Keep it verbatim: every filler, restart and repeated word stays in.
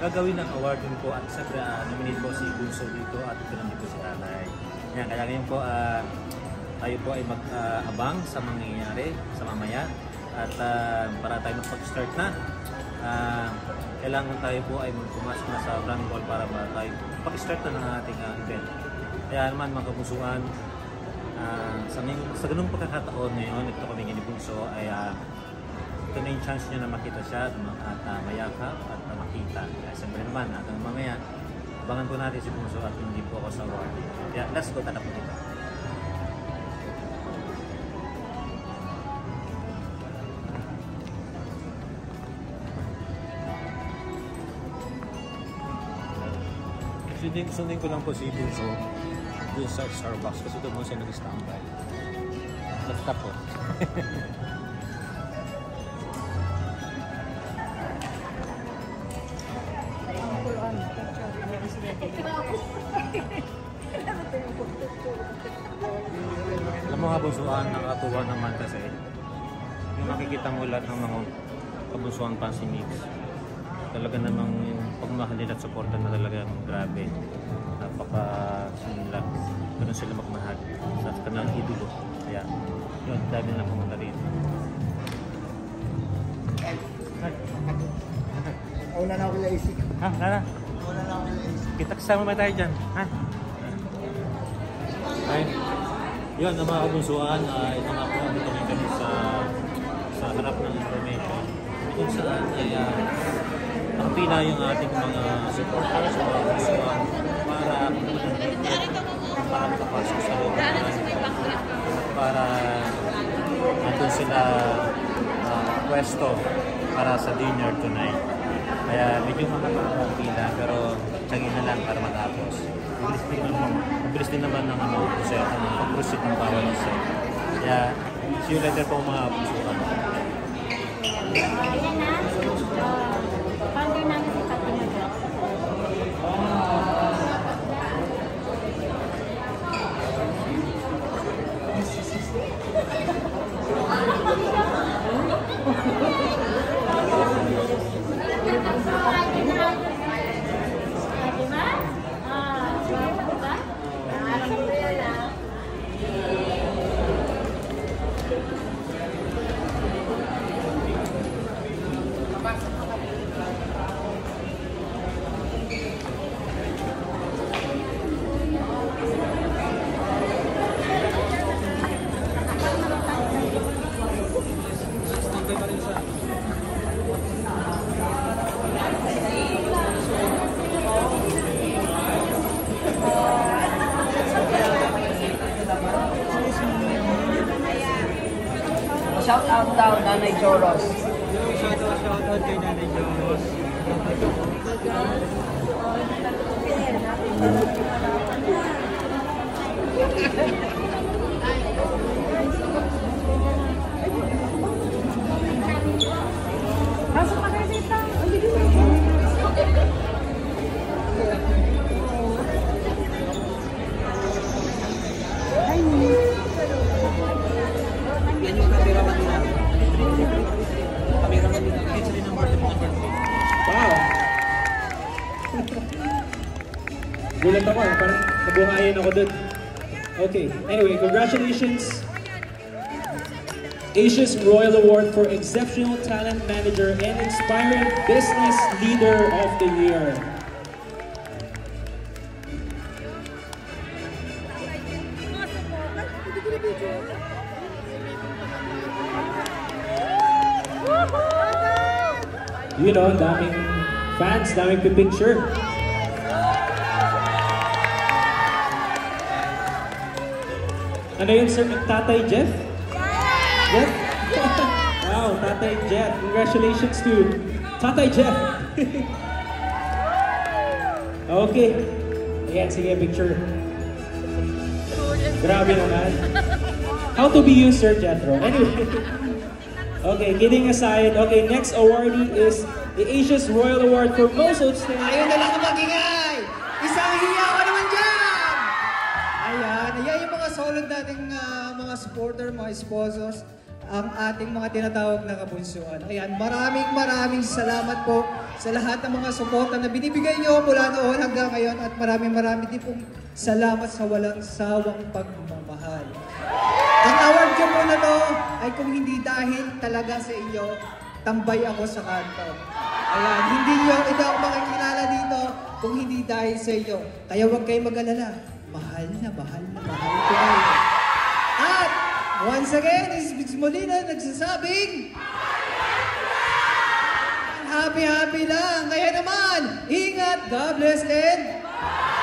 gagawin ng award din po at siyempre uh, nominate po si Bunso dito at ito naman dito si Alay. Yan, kaya ngayon po uh, tayo po ay mag-abang uh, sa mangyayari sa mamaya at uh, para tayo mag-start na. Uh, kailangan tayo po ay pumasok na sa running ball para ba tayo pag-start na ng ating uh, event. Kaya naman mga kapusuan, uh, sa, sa ganung pagkakataon ngayon, ito kami ni Bunso ay uh, ito na yung chance nyo na makita siya at uh, mayakap at uh, makita. Kaya siyempre naman, hanggang mamaya, abangan po natin si Bunso at hindi po ako sa award. Kaya let's go, tatap po dito. Sundin, sundin ko lang po si Bunso doon sa Starbucks kasi doon mo siya nag-standby. Let's tap po. Alam mo nga Bunsuan, nakakatuwa naman kasi yung nakikita mo lahat ng mga kabunsuan pa si Mix. Talaga namang yung pagmamahal at suporta na talagang grabe. Napaka-sinila. Ganun sila magmahal sa kanilang idolo. Kaya yun, dami na pumunta rin. Una na ako nila isip. Ha? Lala? Una na ako nila isip. Kita kasama ba tayo dyan? Ha? Ay, yun, ang mga kabunsuan, uh, ito nga po, dito ngayon kami sa, sa harap ng information. Kung saan ay uh, ang pila yung ating mga supporters o mga kabunsuan para para makapasok sa loob para nandun sila uh, pwesto para sa dinner tonight. Kaya medyo makapagod ang pila pero tagin na lang para matapos. Mabilis din naman, mabilis din naman ng ano, kasi ang pag-proceed ng bawal isa. Kaya see you later po mga pusukan. Shout out daw, Nanay Joros. Shout out, shout out kay Nanay Joros. Pasok pa kayo dito. Ay, wow! Gulat ako, parang nabuhayan ako dun. Okay, anyway, congratulations! Asia's Royal Award for Exceptional Talent Manager and Inspiring Business Leader of the Year. You know, daming fans, daming pipicture. Ano yun, sir? Tatay Jeff? Jeff? Wow, Tatay Jeff. Congratulations to Tatay Jeff. Okay. Ayan, sige, picture. Grabe naman. How to be you, Sir Jethro. Anyway. Okay, kidding aside. Okay, next awardee is the Asia's Royal Award for Most Outstanding. Ayun na lang na magingay! Isang hiya ka naman dyan! Ayan, ayan yung mga solid nating uh, mga supporter, mga sponsors. ang ating mga tinatawag na kabunsuan. Ayan, maraming maraming salamat po sa lahat ng mga suporta na binibigay nyo mula noon hanggang ngayon at maraming maraming din pong salamat sa walang sawang pagmamahal. Ang award ko po na to ay kung hindi dahil talaga sa inyo, tambay ako sa kanto. Ayan, hindi nyo, hindi ako makikilala dito kung hindi dahil sa inyo. Kaya huwag kayong mag-alala. Mahal na, mahal na, mahal ko kayo. At once again, is Vince Molina nagsasabing happy, happy lang. Kaya naman, ingat, God bless, and